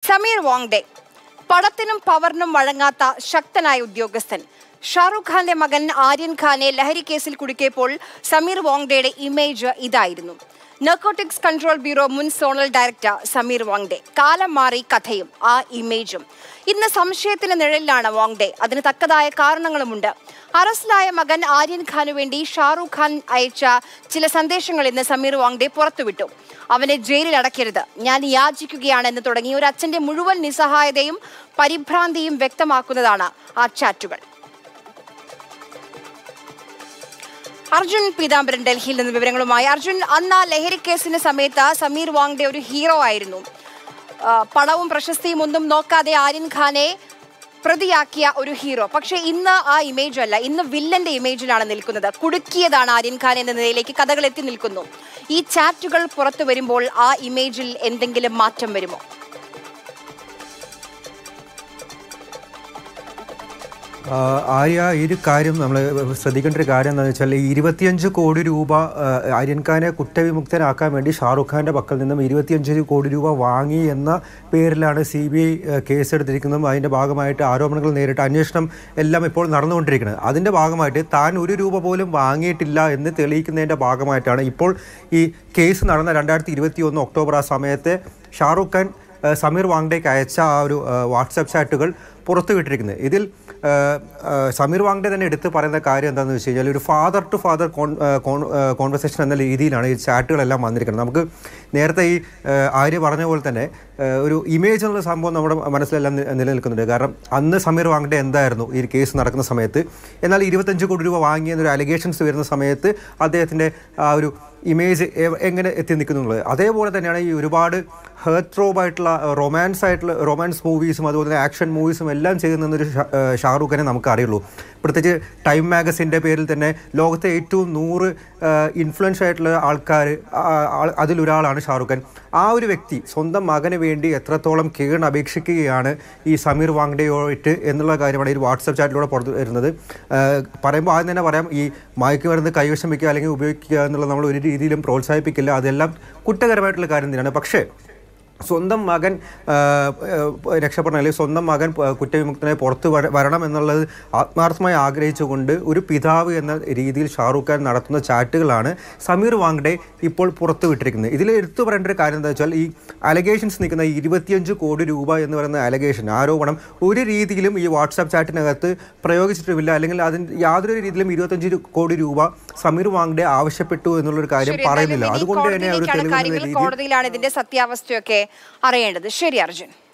സമീർ വാങ്ഡെ പടത്തിനും പവറിനും വഴങ്ങാത്ത ശക്തനായ ഉദ്യോഗസ്ഥൻ. ഷാറൂഖ് ഖാന്റെ മകൻ ആര്യൻ ഖാനെ ലഹരി കേസിൽ കുടുക്കിയപ്പോൾ സമീർ വാങ്ഡെയുടെ ഇമേജ് ഇതായിരുന്നു. നാർക്കോട്ടിക്സ് കൺട്രോൾ ബ്യൂറോ മുൻ സോണൽ ഡയറക്ടർ സമീർ വാങ്ഡെ. കാലം മാറി കഥയും ആ ഇമേജും. ഇന്ന് സംശയത്തിന് നിഴലിലാണ് വാങ്ഡെ. അതിന് തക്കതായ കാരണങ്ങളുമുണ്ട്. അറസ്റ്റിലായ മകൻ ആര്യൻ ഖാനു വേണ്ടി ഷാറൂഖ് ഖാൻ അയച്ച ചില സന്ദേശങ്ങൾ ഇന്ന് സമീർ വാങ്ഡെ പുറത്തുവിട്ടു. അവനെ ജയിലിൽ അടയ്ക്കരുത്, ഞാൻ യാചിക്കുകയാണെന്ന് തുടങ്ങി ഒരു അച്ഛന്റെ മുഴുവൻ നിസ്സഹായതയും പരിഭ്രാന്തിയും വ്യക്തമാക്കുന്നതാണ് ആ ചാറ്റുകൾ. അർജുൻ പീതാംബരൻ ഡൽഹിയിൽ നിന്ന് വിവരങ്ങളുമായി. അർജുൻ, അന്ന് ആ ലഹരി കേസിന് സമയത്ത് സമീർ വാങ്ഡെ ഒരു ഹീറോ ആയിരുന്നു. പണവും പ്രശസ്തിയും ഒന്നും നോക്കാതെ ആര്യൻ ഖാനെ പ്രതിയാക്കിയ ഒരു ഹീറോ. പക്ഷെ ഇന്ന് ആ ഇമേജ് അല്ല, ഇന്ന് വില്ലന്റെ ഇമേജിലാണ് നിൽക്കുന്നത്. കുടുക്കിയതാണ് ആര്യൻ ഖാൻ എന്ന നിലയിലേക്ക് കഥകൾ എത്തി നിൽക്കുന്നു. ഈ ചാറ്റുകൾ പുറത്തു വരുമ്പോൾ ആ ഇമേജിൽ എന്തെങ്കിലും മാറ്റം വരുമോ? ആര്യ, ഈ ഒരു കാര്യം നമ്മൾ ശ്രദ്ധിക്കേണ്ട ഒരു കാര്യം എന്താണെന്ന് വെച്ചാൽ 25 കോടി രൂപ ആര്യൻ ഖാനെ കുറ്റവിമുക്തനാക്കാൻ വേണ്ടി ഷാറൂഖ് ഖാൻ്റെ പക്കൽ നിന്നും 25 കോടി രൂപ വാങ്ങി എന്ന പേരിലാണ് CBI കേസെടുത്തിരിക്കുന്നതും അതിൻ്റെ ഭാഗമായിട്ട് ആരോപണങ്ങൾ നേരിട്ട് അന്വേഷണം എല്ലാം ഇപ്പോൾ നടന്നുകൊണ്ടിരിക്കുന്നത്. അതിൻ്റെ ഭാഗമായിട്ട് താൻ 1 രൂപ പോലും വാങ്ങിയിട്ടില്ല എന്ന് തെളിയിക്കുന്നതിൻ്റെ ഭാഗമായിട്ടാണ് ഇപ്പോൾ ഈ കേസ് നടന്ന 2021 ഒക്ടോബർ ആ സമയത്ത് ഷാറൂഖ് ഖാൻ സമീർ വാങ്ഡേക്ക് അയച്ച ആ ഒരു വാട്സാപ്പ് ചാറ്റുകൾ പുറത്തുവിട്ടിരിക്കുന്നത്. ഇതിൽ സമീർ വാങ്ഡെ തന്നെ എടുത്ത് പറയുന്ന കാര്യം എന്താണെന്ന് വെച്ച് കഴിഞ്ഞാൽ ഒരു ഫാദർ ടു ഫാദർ കോൺവെർസേഷൻ എന്ന രീതിയിലാണ് ഈ ചാറ്റുകളെല്ലാം വന്നിരിക്കുന്നത്. നമുക്ക് നേരത്തെ ഈ ആര്യ പറഞ്ഞ പോലെ തന്നെ ഒരു ഇമേജ് എന്നുള്ള സംഭവം നമ്മുടെ മനസ്സിലെല്ലാം നിലനിൽക്കുന്നുണ്ട്. കാരണം അന്ന് സമീർ വാങ്ഡെ എന്തായിരുന്നു ഈ കേസ് നടക്കുന്ന സമയത്ത്, എന്നാൽ 25 കോടി രൂപ വാങ്ങിയെന്നൊരു അലിഗേഷൻസ് വരുന്ന സമയത്ത് അദ്ദേഹത്തിൻ്റെ ആ ഒരു ഇമേജ് എങ്ങനെ എത്തി നിൽക്കുന്നുള്ളത്. അതേപോലെ തന്നെയാണ് ഈ ഒരുപാട് ഹേർട്ട് ട്രോബായിട്ടുള്ള റൊമാൻസ് മൂവീസും അതുപോലെ തന്നെ ആക്ഷൻ മൂവീസും എല്ലാം ചെയ്യുന്നൊരു ഷാറൂഖ് ഖാനെ നമുക്ക് അറിയുള്ളൂ. പ്രത്യേകിച്ച് ടൈം മാഗസിൻ്റെ പേരിൽ തന്നെ ലോകത്തെ ഏറ്റവും 100 ഇൻഫ്ലുവൻസ് ആയിട്ടുള്ള ആൾക്കാർ അതിലൊരാളാണ് ഷാറൂഖ് ഖാൻ. ആ ഒരു വ്യക്തി സ്വന്തം മകന് വേണ്ടി എത്രത്തോളം അപേക്ഷിക്കുകയാണ് ഈ സമീർ വാങ്ഡെയോട്ട് എന്നുള്ള കാര്യമാണ് ഈ വാട്സപ്പ് ചാറ്റിലൂടെ പുറത്ത് വരുന്നത്. പറയുമ്പോൾ ആദ്യം തന്നെ പറയാം, ഈ മയക്കുമരുന്ന് കൈവശം വയ്ക്കുക അല്ലെങ്കിൽ ഉപയോഗിക്കുക എന്നുള്ളത് നമ്മൾ ഒരു രീതിയിലും പ്രോത്സാഹിപ്പിക്കില്ല. അതെല്ലാം കുറ്റകരമായിട്ടുള്ള കാര്യം തന്നെയാണ്. പക്ഷേ സ്വന്തം മകൻ രക്ഷപ്പെടണം അല്ലെങ്കിൽ സ്വന്തം മകൻ കുറ്റവിമുക്തനായി പുറത്ത് വരണം എന്നുള്ളത് ആത്മാർത്ഥമായി ആഗ്രഹിച്ചുകൊണ്ട് ഒരു പിതാവ് എന്ന രീതിയിൽ ഷാറൂഖ് ഖാൻ നടത്തുന്ന ചാറ്റുകളാണ് സമീർ വാങ്ഡെ ഇപ്പോൾ പുറത്തു വിട്ടിരിക്കുന്നത്. ഇതിൽ എടുത്തു പറയേണ്ട ഒരു കാര്യം എന്താ വെച്ചാൽ ഈ അലഗേഷൻസ് നിൽക്കുന്ന 25 കോടി രൂപ എന്ന് പറയുന്ന ആരോപണം ഒരു രീതിയിലും ഈ വാട്സാപ്പ് ചാറ്റിനകത്ത് പ്രയോഗിച്ചിട്ടുമില്ല. അല്ലെങ്കിൽ അതിന് യാതൊരു രീതിയിലും 25 കോടി രൂപ സമീർ വാങ്ഡെ ആവശ്യപ്പെട്ടു എന്നുള്ളൊരു കാര്യം പറയുന്നില്ല. അതുകൊണ്ട് തന്നെ ഒരു തെളിവ് കോടതിയിലാണ് ഇതിന്റെ സത്യാവസ്ഥയൊക്കെ അറിയേണ്ടത്. ശരി അർജുൻ.